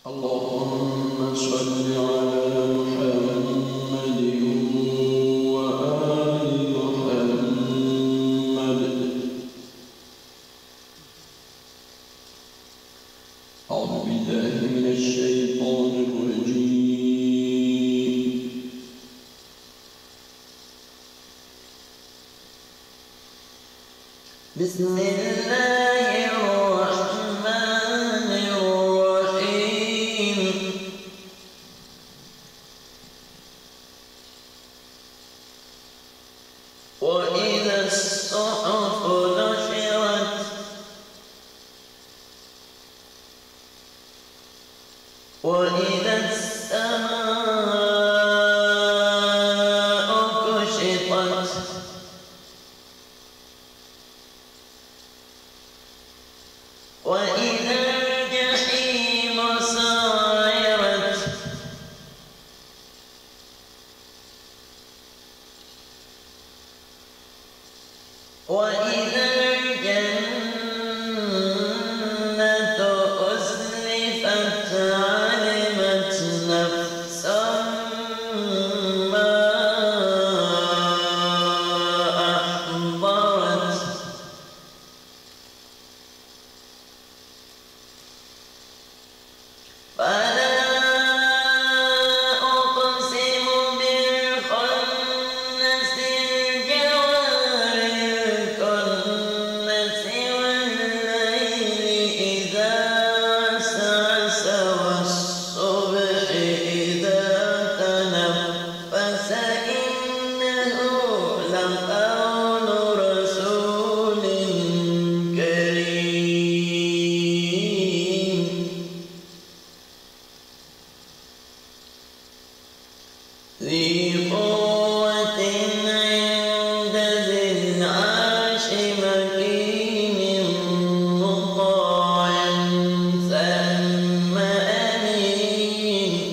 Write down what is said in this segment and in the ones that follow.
اللهم صل على محمد وآل محمد. أعوذ بالله من الشيطان الرجيم. بسم الله الرحمن الرحيم. وإذا الصحف نشرت وإذا السماء كشطت وإذا الجحيم سعرت وإذا الجنة أزلفت علمت نفس ما أحضرت فلا أقسم بالخنس الجوار الكنس والليل إذا عسعس والصبح إذا تنفس إنه لقول رسول كريم ذي قوة عند ذي العرش مكين مطاع ثم أمين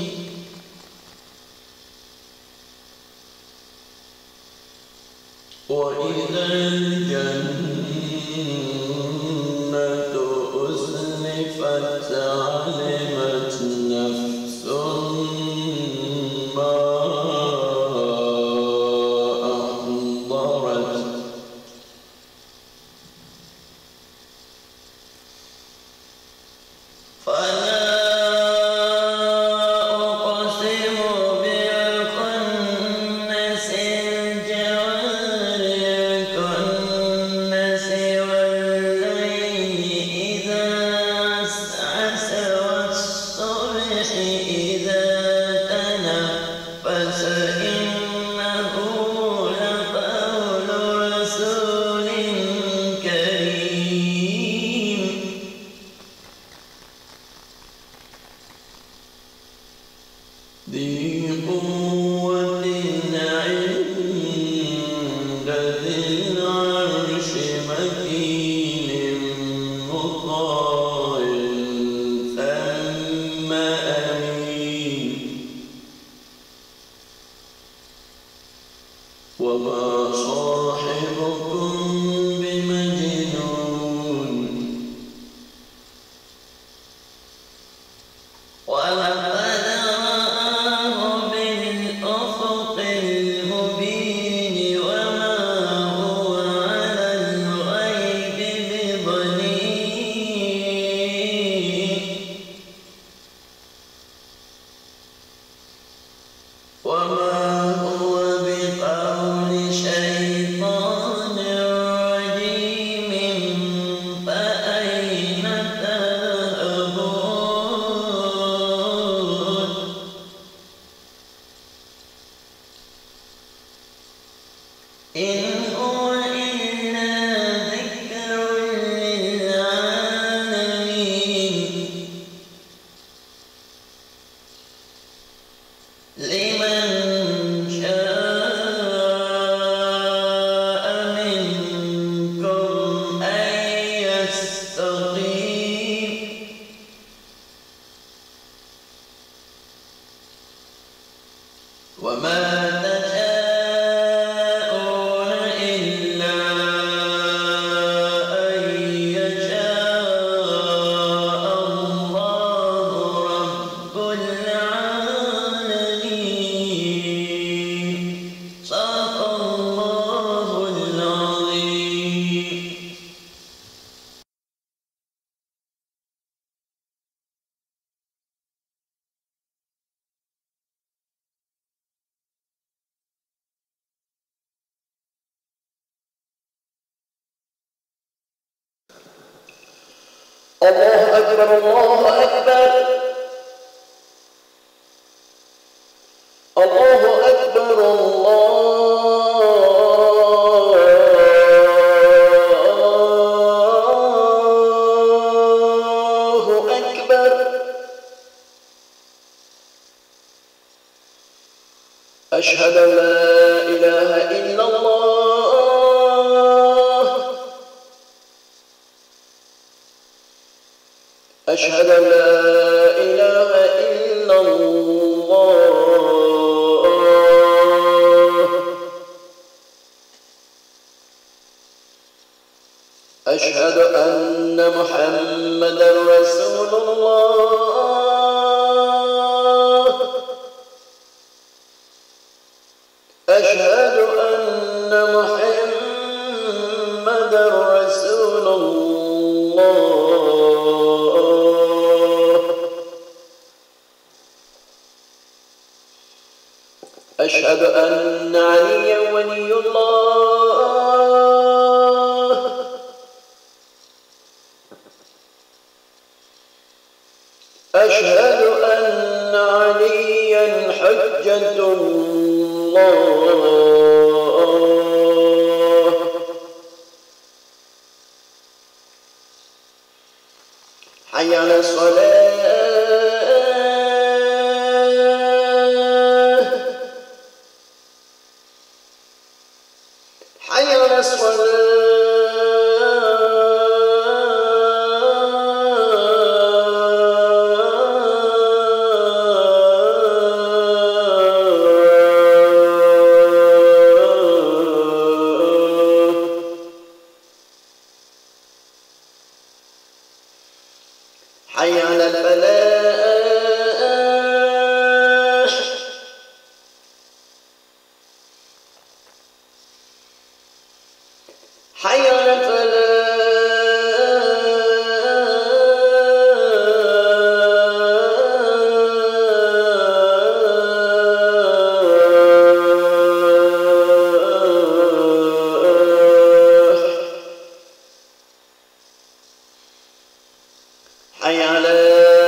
وإذا الجنة أزلفت علمت نفس ما أحضرت فلا أقسم بالخنس الجوار الكنس والليل إذا عسعس والصبح إذا تنفس إنه لقول رسول كريم ذي قوة عند ذي العرش مكين مطاع ثم أمين وما صاحبكم بمجنون ولقد رآه بالأفق المبين وما هو على الغيب بضنين أكبر الله أكبر الله أكبر الله أكبر أشهد أن لا إله إلا الله أشهد أن لا إله إلا الله أشهد أن محمدا رسول الله أشهد أن محمدا رسول الله أشهد أن عليا ولي الله أشهد أن عليا حجة الله حي على الصلاة حي على حي على الفلاح حي على الفلاح حي على